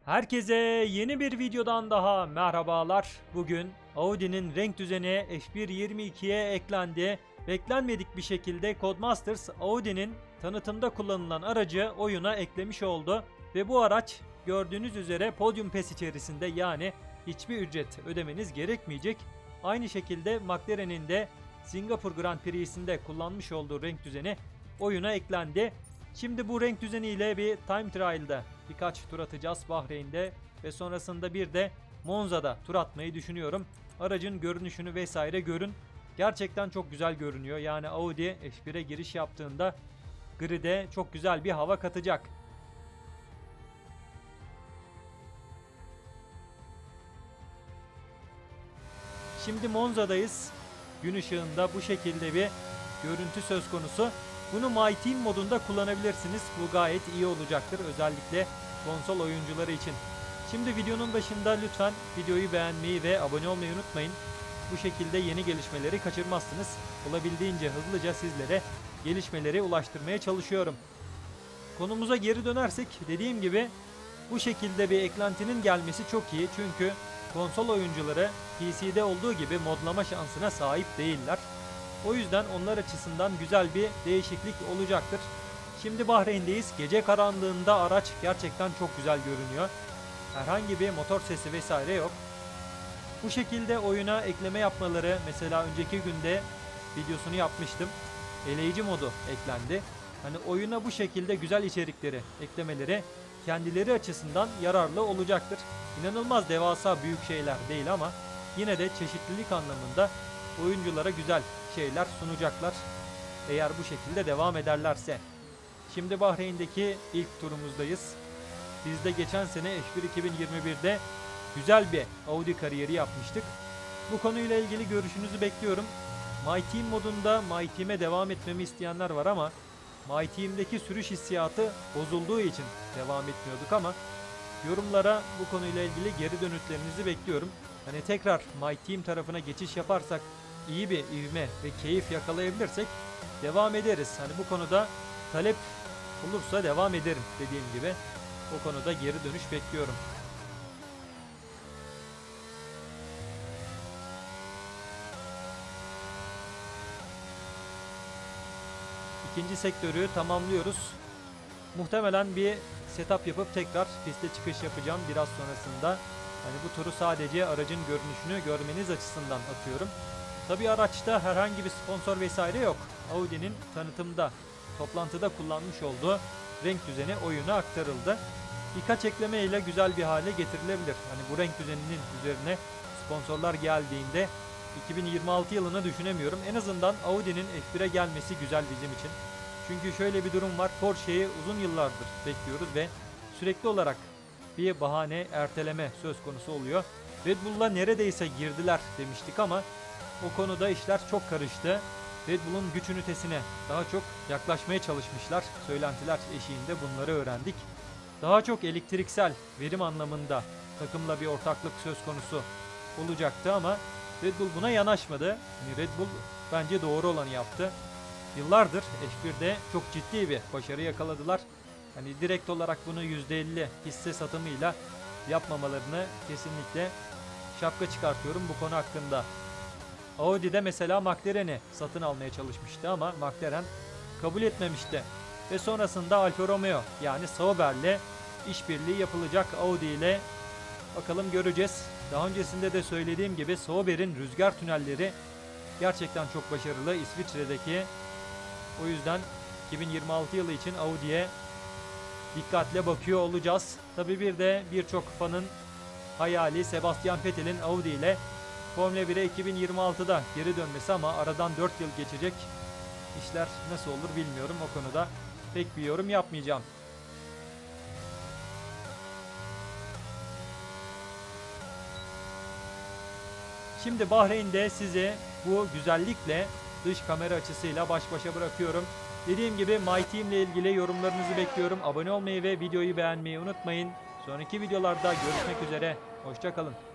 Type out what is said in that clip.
Herkese yeni bir videodan daha merhabalar. Bugün Audi'nin renk düzeni F1.22'ye eklendi. Beklenmedik bir şekilde Codemasters Audi'nin tanıtımda kullanılan aracı oyuna eklemiş oldu. Ve bu araç gördüğünüz üzere Podium Pass içerisinde, yani hiçbir ücret ödemeniz gerekmeyecek. Aynı şekilde McLaren'in de Singapur Grand Prix'sinde kullanmış olduğu renk düzeni oyuna eklendi. Şimdi bu renk düzeniyle bir time trial'da birkaç tur atacağız Bahreyn'de ve sonrasında bir de Monza'da tur atmayı düşünüyorum. Aracın görünüşünü vesaire görün. Gerçekten çok güzel görünüyor. Yani Audi F1'e giriş yaptığında grid'e çok güzel bir hava katacak. Şimdi Monza'dayız. Gün ışığında bu şekilde bir görüntü söz konusu. Bunu My Team modunda kullanabilirsiniz. Bu gayet iyi olacaktır. Özellikle konsol oyuncuları için. Şimdi videonun başında lütfen videoyu beğenmeyi ve abone olmayı unutmayın. Bu şekilde yeni gelişmeleri kaçırmazsınız. Olabildiğince hızlıca sizlere gelişmeleri ulaştırmaya çalışıyorum. Konumuza geri dönersek, dediğim gibi bu şekilde bir eklentinin gelmesi çok iyi. Çünkü konsol oyuncuları PC'de olduğu gibi modlama şansına sahip değiller. O yüzden onlar açısından güzel bir değişiklik olacaktır. Şimdi Bahreyn'deyiz. Gece karanlığında araç gerçekten çok güzel görünüyor. Herhangi bir motor sesi vesaire yok. Bu şekilde oyuna ekleme yapmaları, mesela önceki günde videosunu yapmıştım. Eleyici modu eklendi. Hani oyuna bu şekilde güzel içerikleri eklemeleri kendileri açısından yararlı olacaktır. İnanılmaz devasa büyük şeyler değil ama yine de çeşitlilik anlamında oyunculara güzel şeyler sunacaklar. Eğer bu şekilde devam ederlerse. Şimdi Bahreyn'deki ilk turumuzdayız. Biz de geçen sene F1 2021'de güzel bir Audi kariyeri yapmıştık. Bu konuyla ilgili görüşünüzü bekliyorum. My Team modunda My Team'e devam etmemi isteyenler var ama My Team'deki sürüş hissiyatı bozulduğu için devam etmiyorduk ama yorumlara bu konuyla ilgili geri dönütlerinizi bekliyorum. Hani tekrar My Team tarafına geçiş yaparsak, iyi bir ivme ve keyif yakalayabilirsek devam ederiz. Hani bu konuda talep olursa devam ederim dediğim gibi. O konuda geri dönüş bekliyorum. İkinci sektörü tamamlıyoruz. Muhtemelen bir setup yapıp tekrar piste çıkış yapacağım biraz sonrasında. Hani bu turu sadece aracın görünüşünü görmeniz açısından atıyorum. Tabi araçta herhangi bir sponsor vesaire yok. Audi'nin tanıtımda, toplantıda kullanmış olduğu renk düzeni oyuna aktarıldı. Birkaç ekleme ile güzel bir hale getirilebilir. Hani bu renk düzeninin üzerine sponsorlar geldiğinde 2026 yılını düşünemiyorum. En azından Audi'nin F1'e gelmesi güzel bizim için. Çünkü şöyle bir durum var. Porsche'yi uzun yıllardır bekliyoruz ve sürekli olarak bir bahane, erteleme söz konusu oluyor. Red Bull'la neredeyse girdiler demiştik ama o konuda işler çok karıştı. Red Bull'un güç ünitesine daha çok yaklaşmaya çalışmışlar. Söylentiler eşiğinde bunları öğrendik. Daha çok elektriksel verim anlamında takımla bir ortaklık söz konusu olacaktı ama Red Bull buna yanaşmadı. Yani Red Bull bence doğru olanı yaptı. Yıllardır F1'de çok ciddi bir başarı yakaladılar. Hani direkt olarak bunu %50 hisse satımıyla yapmamalarını kesinlikle şapka çıkartıyorum bu konu hakkında. Audi'de mesela McLaren'i satın almaya çalışmıştı ama McLaren kabul etmemişti. Ve sonrasında Alfa Romeo, yani Sauber'le işbirliği yapılacak Audi ile. Bakalım, göreceğiz. Daha öncesinde de söylediğim gibi Sauber'in rüzgar tünelleri gerçekten çok başarılı İsviçre'deki. O yüzden 2026 yılı için Audi'ye dikkatle bakıyor olacağız. Tabi bir de birçok fanın hayali Sebastian Vettel'in Audi ile Formula 1'e 2026'da geri dönmesi ama aradan 4 yıl geçecek. İşler nasıl olur bilmiyorum, o konuda pek bir yorum yapmayacağım. Şimdi Bahreyn'de sizi bu güzellikle dış kamera açısıyla baş başa bırakıyorum. Dediğim gibi My Team ile ilgili yorumlarınızı bekliyorum. Abone olmayı ve videoyu beğenmeyi unutmayın. Sonraki videolarda görüşmek üzere. Hoşça kalın.